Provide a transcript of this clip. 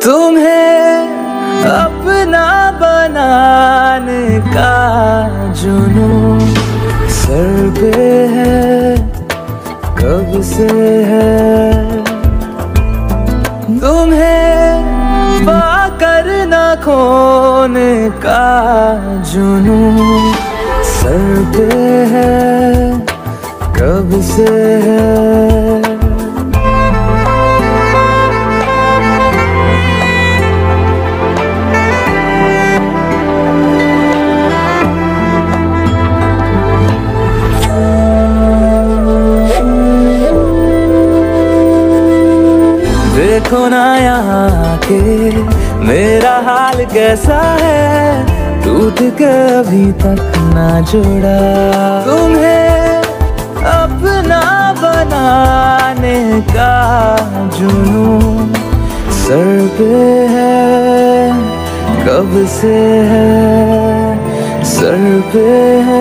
तुम्हें अपना बनाने का जुनून सर पे है, कब से है। तुम्हें पाकर न खोने का जुनून सर पे है, कब से है। देखो ना यहाँ के मेरा हाल कैसा है, टूट के अभी तक ना जुड़ा। तुम्हें अपना बनाने का जुनून सर पे है, कब से है, सर पे है।